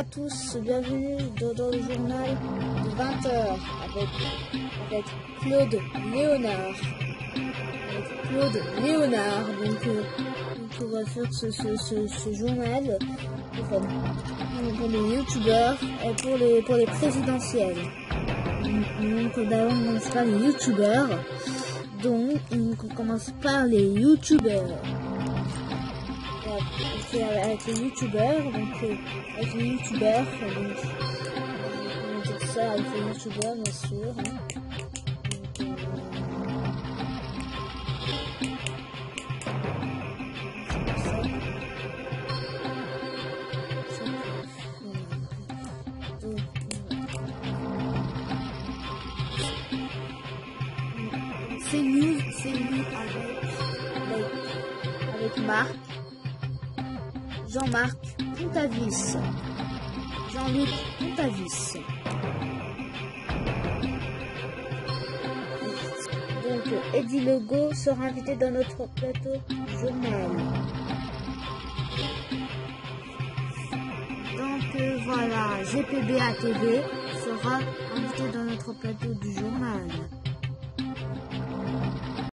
à tous, bienvenue dans le journal de 20h avec Claude Léonard. Donc on va faire ce journal pour les youtubeurs et pour les présidentielles. Donc d'abord on commence par les youtubeurs. Donc on commence par les youtubeurs. Avec les youtubeurs, avec les youtubeurs, on dit ça avec les youtubeurs bien sûr. C'est nous avec Marc. Jean-Marc Pontavis, Jean-Luc Pontavis. Donc Eddie Legault sera invité dans notre plateau journal. Donc voilà, GPBA TV sera invité dans notre plateau du journal.